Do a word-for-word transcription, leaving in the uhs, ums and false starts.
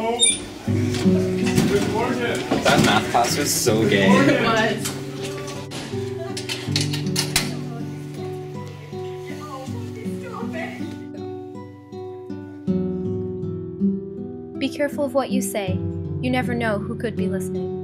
That math class was so gay. It was. Be careful of what you say. You never know who could be listening.